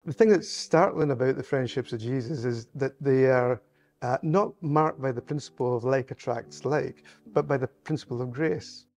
The thing that's startling about the friendships of Jesus is that they are not marked by the principle of like attracts like, but by the principle of grace.